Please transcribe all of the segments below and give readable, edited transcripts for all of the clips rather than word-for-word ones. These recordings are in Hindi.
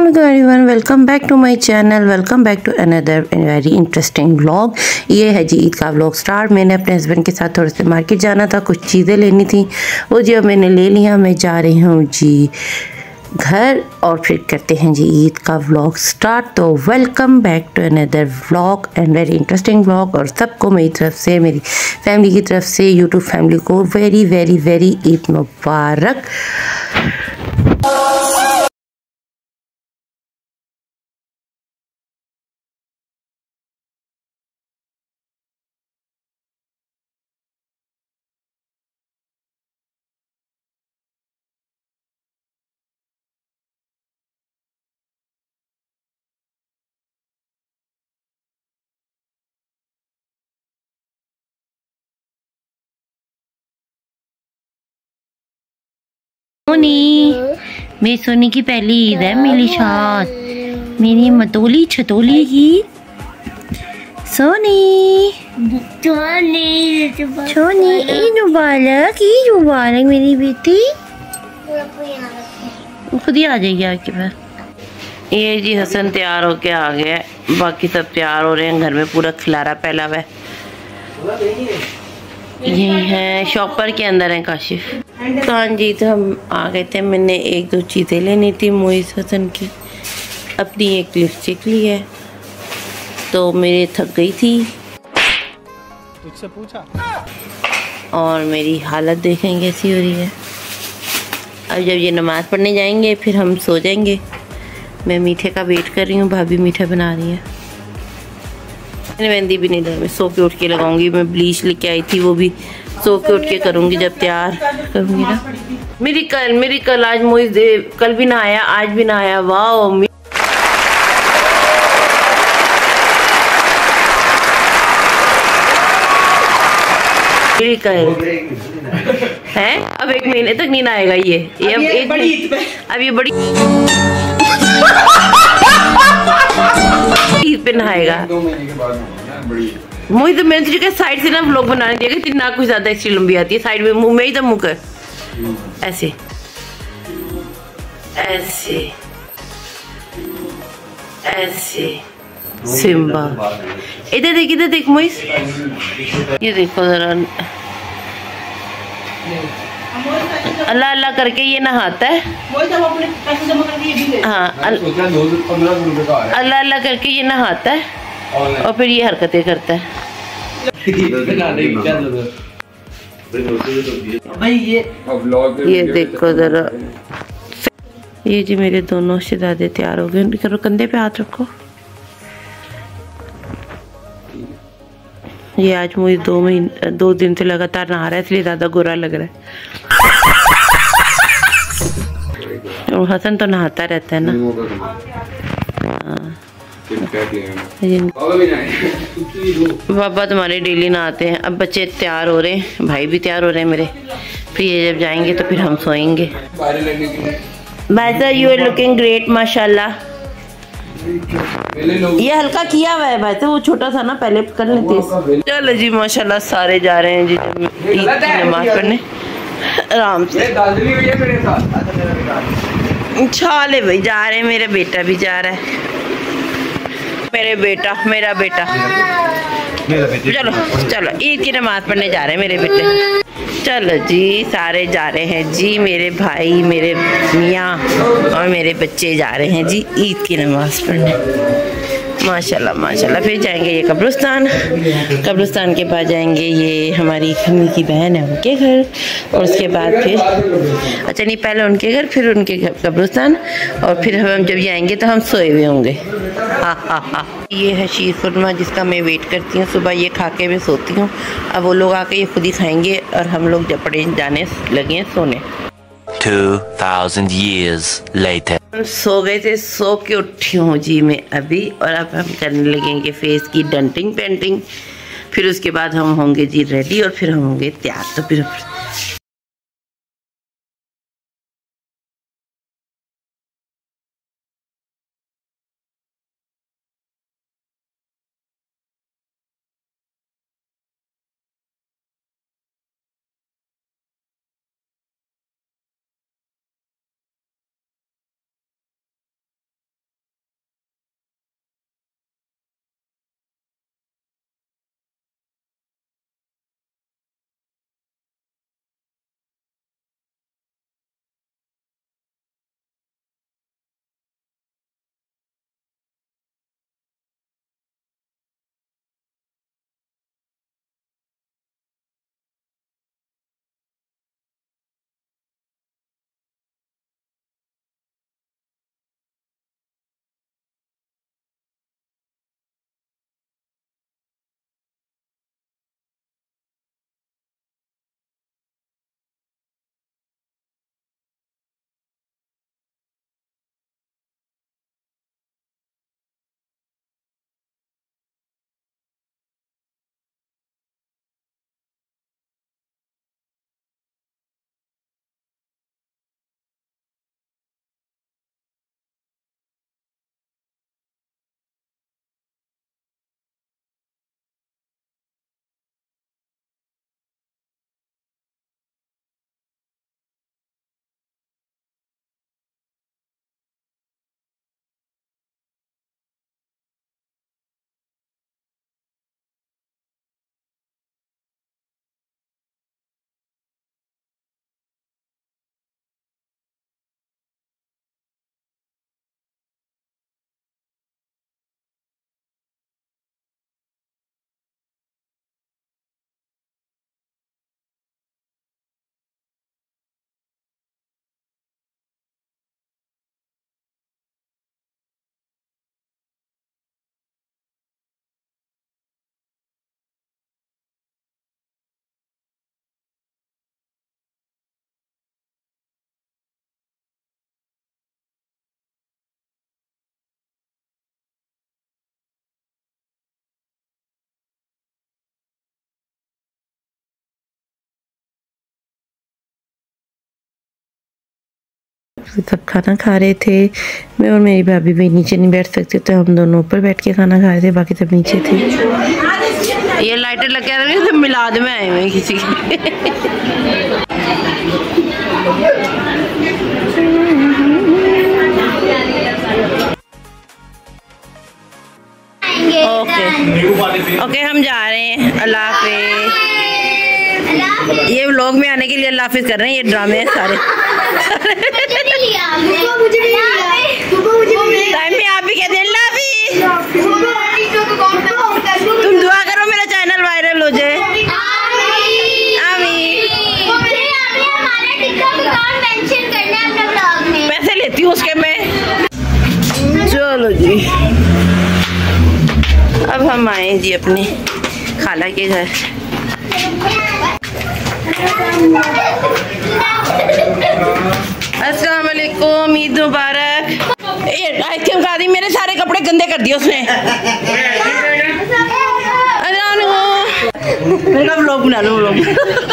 Everyone, welcome back to my channel. Welcome back to another very interesting vlog. ये है जी ईद का व्लॉग स्टार्ट। मैंने अपने हस्बैंड के साथ थोड़े से मार्केट जाना था, कुछ चीज़ें लेनी थी, वो जी अब मैंने ले लिया। मैं जा रही हूँ जी घर और फिर करते हैं जी ईद का व्लॉग स्टार्ट। तो welcome back to another vlog and very interesting vlog. और सबको मेरी तरफ से, मेरी फैमिली की तरफ से, यूट्यूब फैमिली को वेरी वेरी वेरी ईद मुबारक। सोनी, मेरी सोनी की पहली ईद है मेरी साथ, मेरी मतोली छतोली की सोनी। सोनी ईद मुबारक, ईद मुबारक मेरी बेटी। खुद ही आ जाएगी आपके पास। ये जी हसन तैयार होके आ गया, बाकी सब तैयार हो रहे हैं। घर में पूरा खिलारा फैला हुआ है। ये है शॉपर के अंदर है काशिफ। हाँ जी, तो हम आ गए थे। मैंने एक दो चीज़ें लेनी थी मोइस हसन की। अपनी एक लिपस्टिक ली है, तो मेरे थक गई थी। तुझसे पूछा और मेरी हालत देखें कैसी हो रही है। अब जब ये नमाज़ पढ़ने जाएंगे फिर हम सो जाएंगे। मैं मीठे का वेट कर रही हूँ, भाभी मीठा बना रही है। मैंने मेहंदी भी नहीं लगाई, मैं सो के उठ के लगाऊंगी। मैं ब्लीच लेके आई थी, वो भी सो के उठ के करूंगी जब तैयार करूंगी ना। मेरी कल आज मोइस कल भी ना आया, आज भी ना आया। वाह, मेरी कल है। अब एक महीने तक नहीं आएगा ये अब एक अब ये बड़ी ईद पे नहाएगा। 2 महीने के बाद बड़ी मुझे तो मैंने तुझे साइड से ना व्लॉग बनाने दिया कि तेरी नाक कुछ ज्यादा एक्स्ट्री लंबी आती है। साइड में मुंह में ही तो मुंह कर ऐसे ऐसे ऐसे। सिम्बा इधर देख मोइस, ये देखो जरा। अल्लाह अल्लाह करके ये नहाता है। हाँ, अल्लाह अल्लाह करके ये नहाता है और फिर ये हरकतें करता है। ये देखो जरा। ये जी मेरे दोनों शहजादे तैयार हो गए। करो, कंधे पे हाथ रखो। ये आज मुझे 2 दिन से लगातार नहा रहा है, इसलिए ज्यादा गोरा लग रहा है। और हसन तो नहाता रहता है ना। पापा तुम्हारे डेली नहाते हैं। अब बच्चे तैयार हो रहे हैं, भाई भी तैयार हो रहे हैं मेरे। फिर ये जब जाएंगे तो फिर हम सोएंगे। भाई साहब, यू आर लुकिंग ग्रेट माशाल्लाह। ये हल्का किया हुआ है भाई, तो वो छोटा था ना, पहले कर लेते। चलो जी माशाल्लाह, सारे जा रहे हैं जी ईद की नमाज पढ़ने आराम से। छाले भाई जा रहे हैं, मेरा बेटा भी जा रहा है। मेरा बेटा चलो चलो ईद की नमाज पढ़ने जा रहे हैं मेरे बेटे। चलो जी, सारे जा रहे हैं जी, मेरे भाई, मेरे मियाँ और मेरे बच्चे जा रहे हैं जी ईद की नमाज पढ़ने। माशाल्लाह माशाल्लाह। फिर जाएंगे ये कब्रिस्तान के बाद जाएंगे ये हमारी खम्मी की बहन है उनके घर, और उसके बाद फिर अच्छा नहीं, पहले उनके घर फिर उनके घर कब्रिस्तान, और फिर हम जब जाएंगे तो हम सोए हुए होंगे। हा। ये है शीर खुरमा जिसका मैं वेट करती हूँ। सुबह ये खा के मैं सोती हूँ। अब वो लोग आके ये खुद ही खाएंगे और हम लोग जपड़े जाने लगे सोने। 2000 years later. हम सो गए थे, सो के उठी हूँ जी मैं अभी, और अब हम करने लगेंगे फेस की डेंटिंग पेंटिंग। फिर उसके बाद हम होंगे जी रेडी और फिर हम होंगे तैयार। तो फिर सब खाना खा रहे थे। मैं और मेरी भाभी भी नीचे नहीं बैठ सकते, तो हम दोनों ऊपर बैठ के खाना खा रहे थे, बाकी सब नीचे थे। ये लाइटर लग रही है, सब मिलाद में आए हुए किसी ओके हम जा रहे हैं। अल्लाह हाफिज़। ये व्लॉग में आने के लिए अल्लाह हाफिज़ कर रहे हैं, ये ड्रामे हैं सारे। टाइम पे आप भी कहते हैं अल्लाह हाफिज़। तुम दुआ करो मेरा चैनल वायरल हो जाए। पैसे लेती हूँ उसके मैं। चलो जी, अब हम आए जी अपने खाला के घर। अस्सलाम वालेकुम, ईद मुबारक। आइसक्रीम खा दी, मेरे सारे कपड़े गंदे कर दिए उसने। मेरे का व्लॉग बना लो, व्लॉग।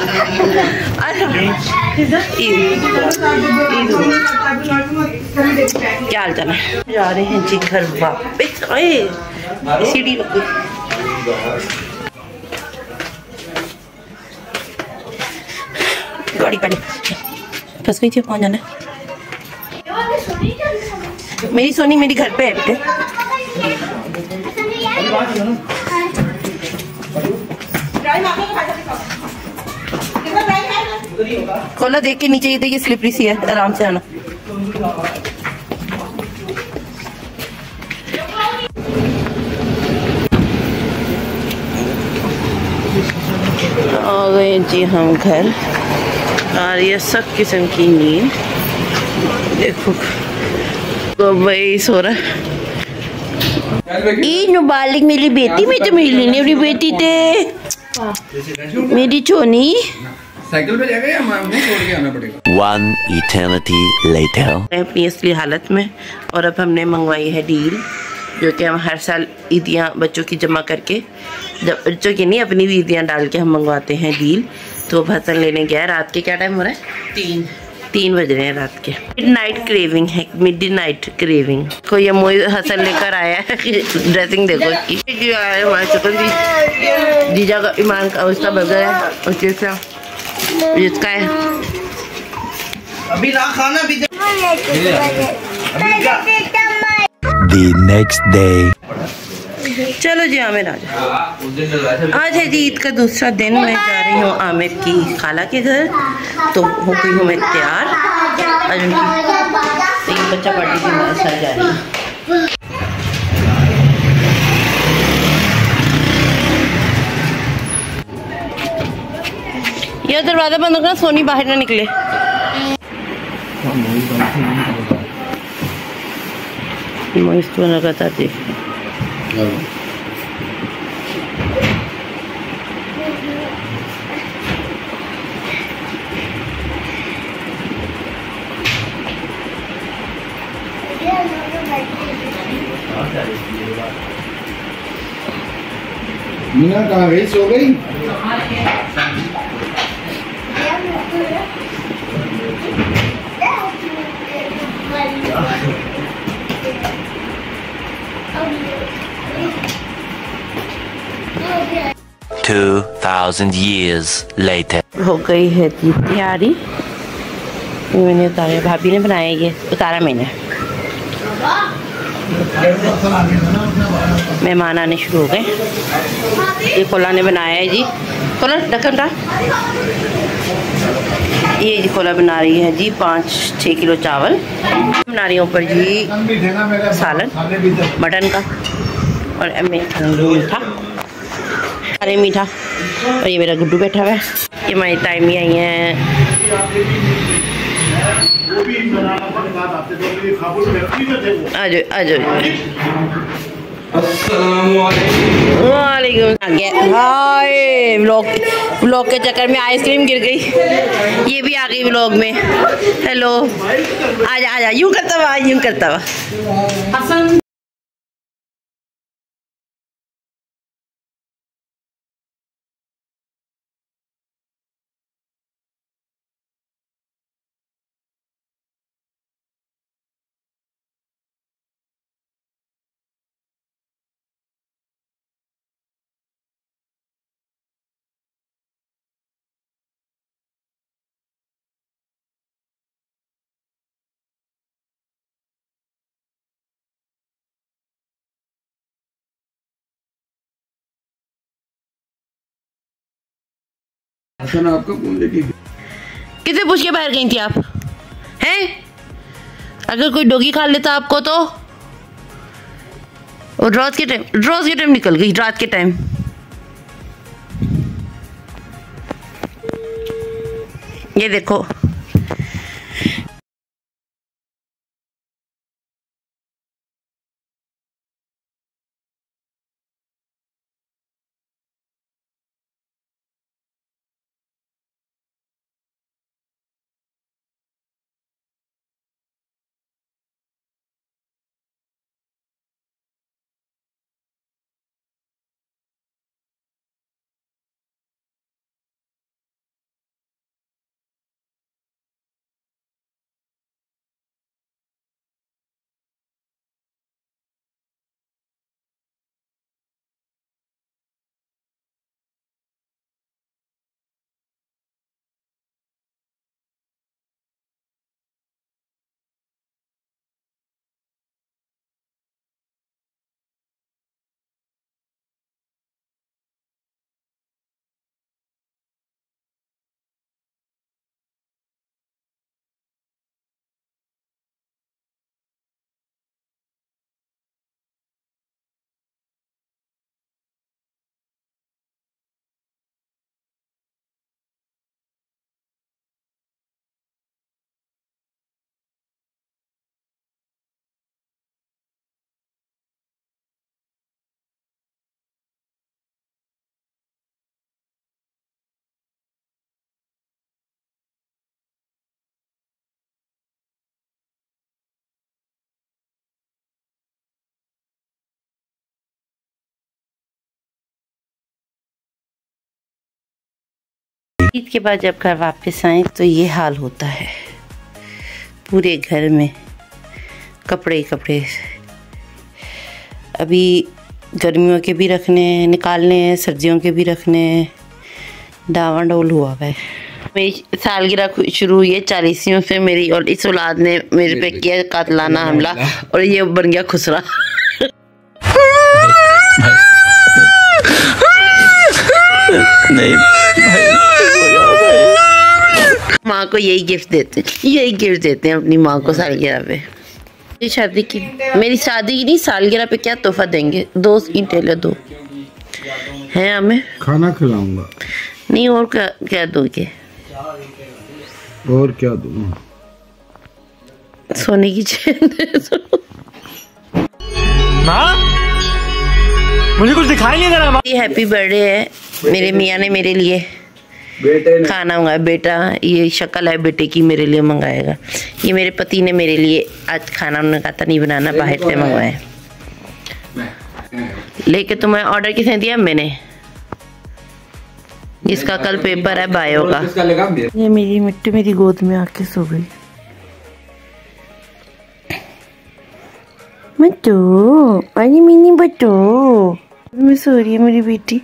क्या हाल चाल है? जा रहे हैं जी घर वापस। सीढ़ी गाड़ी पहले फंस गई थी, कौन जाना है? मेरी सोनी मेरी घर पे है बेटे। खोला देख के नीचे, ये देखिए स्लिपरी सी है, आराम से आना। आ गए जी हम घर। आ रही है सब किस्म की नींद। देखो तो भाई सो रहा। ईद मुबारक मेरी बेटी, मैं तो मिली नहीं अपनी बेटी थे, मेरी छोनी। साइकिल पे जाएगा या मुझे छोड़ के आना पड़ेगा? One eternity later. अपनी असली हालत में। और अब हमने मंगवाई है डील, जो कि हम हर साल ईदियाँ बच्चों की जमा करके, जब बच्चों की नहीं अपनी भी ईदियाँ डाल के हम मंगवाते हैं डील। तो हसन लेने गया। रात के क्या टाइम हो रहा है? 3 बज रहे हैं रात के। मिडनाइट क्रेविंग है, मिडनाइट क्रेविंग। कोई ये मोई हसन लेकर आया है। ड्रेसिंग देखो इसकी। हमारे चिकन जी, जीजा का, ईमान का, उसका बर्गर है, और जिसका है अभी ना खाना भी The next day. चलो जी आमिर आज है जी ईद का दूसरा दिन। मैं जा रही हूँ आमिर की खाला के घर। तो हो गई हूँ मैं तैयार। आज उनकी बच्चा पार्टी के साथ जा रही हूँ। यह दरवाजा बंद रखना, सोनी बाहर ना निकले। इसको लगातार देख। मीना कहाँ गई? सो गई? Okay. 2000 years later. हो गई है जी तैयारी। मैंने उतारा, भाभी ने बनाया, ये उतारा मैंने। मेहमान आने शुरू हो गए। ये कोला ने बनाया है जी। कोला ढक्कन का। ये जी कोला बना रही है जी 5-6 किलो चावल। बना रही हूँ ऊपर जी सालन मटन का, और मीठा, अरे मीठा। और ये मेरा गुड्डू बैठा हुआ है। ये हमारी टाइम ही आई हैं। आ जाओ। वालेकुम। हाय, व्लॉग के चक्कर में आइसक्रीम गिर गई। ये भी आ गई व्लॉग में। हेलो, आजा यूं करता हुआ। हसन आपका कौन लेके किसे पूछ के बाहर गई थी आप हैं? अगर कोई डॉगी खा लेता आपको तो। और रात के टाइम निकल गई, रात के टाइम। ये देखो ईद के बाद जब घर वापस आए तो ये हाल होता है पूरे घर में, कपड़े कपड़े। अभी गर्मियों के भी रखने निकालने हैं, सर्दियों के भी रखने हैं, डावाडोल हुआ है। मेरी सालगिरह शुरू हुई है 40 से मेरी, और इस औलाद ने मेरे पे किया कातलाना हमला और ये बन गया खुसरा। नहीं माँ को यही गिफ्ट देते हैं अपनी माँ को सालगिरह पे। मेरी शादी की नहीं, सालगिरह पे क्या तोहफा देंगे? 2 ईंटें ले दो हैं हमें। खाना खिलाऊंगा। नहीं और क्या दोगे? और क्या दूँ? सोने की चेन दे दो। माँ मुझे कुछ दिखाई नहीं दे रहा। हैप्पी बर्थडे है, मेरे मियाँ ने मेरे लिए खाना मंगाया। बेटा ये शक्ल है बेटे की, मेरे लिए मंगाएगा। ये मेरे पति ने मेरे लिए आज खाना, उन्होंने कहा था नहीं बनाना, बाहर से मंगवाया। लेके तुम्हें ऑर्डर किसने दिया? मैंने। जिसका कल पेपर है बायो का। ये मेरी मिट्टी मेरी गोद में आके सो गई। मटो अरे मिनी बटो मैं सो रही है मेरी बेटी।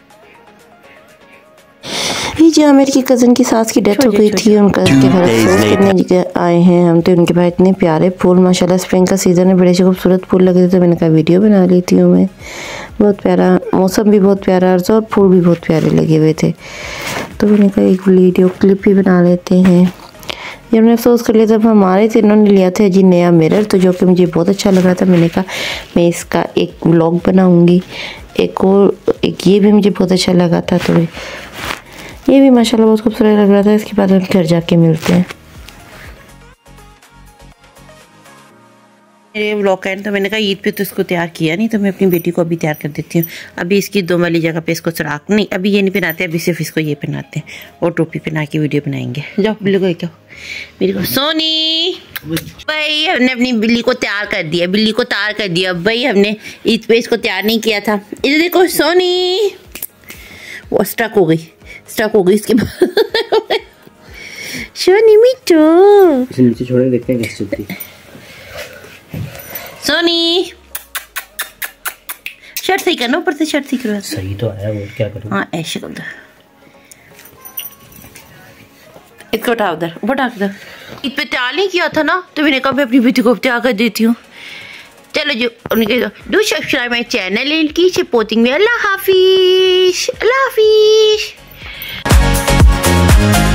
ये जो आमिर की कज़न की सास की डेथ हो गई थी, उनका के घर करने आए हैं हम। तो उनके भाई इतने प्यारे फूल, माशाल्लाह स्प्रिंग का सीज़न है, बड़े से खूबसूरत फूल लगे थे, तो मैंने कहा वीडियो बना लेती हूँ मैं। बहुत प्यारा मौसम भी बहुत प्यारा और फूल भी बहुत प्यारे लगे हुए थे, तो मैंने कहा एक वीडियो क्लिप भी बना लेते हैं। ये हमने अफसोस कर लिया, जब हम आ रहे थे इन्होंने लिया था जी नया मिरर, तो जो कि मुझे बहुत अच्छा लग रहा था। मैंने कहा मैं इसका एक व्लॉग बनाऊँगी। एक ये भी मुझे बहुत अच्छा लगा था, तो ये भी माशाल्लाह बहुत खूबसूरत लग रहा था। इसके बाद हम घर जाके मिलते हैं। मेरे व्लॉग का तो मैंने कहा ईद पे तो इसको तैयार किया नहीं, तो मैं अपनी बेटी को अभी तैयार कर देती हूँ। अभी इसकी 2 वाली जगह पे इसको सुराख नहीं, अभी ये नहीं पहनाते, अभी सिर्फ इसको ये पहनाते हैं और टोपी पहना के वीडियो बनाएंगे। जाओ बिल्ली को क्या मेरी को सोनी भाई, हमने अपनी बिल्ली को तैयार कर दिया, बिल्ली को तैयार कर दिया भाई हमने। ईद पे इसको तैयार नहीं किया था। इधर देखो सोनी, वो स्टक हो गई इसके बाद। सोनी मिठू नीचे छोड़े, देखते हैं कैसे चलती है। सोनी शर्ट सही करना, ऊपर से शर्ट सही करो। सही तो आया, वो क्या करूं? हाँ ऐसे कर दो, इसको उठा उधर ईद पे तैयार नहीं किया था ना, तो मैंने कहा मैं अपनी बेटी को तैयार कर देती हूँ। चलो जो उनके do subscribe my channel and keep supporting me. Allah हाफिज। है।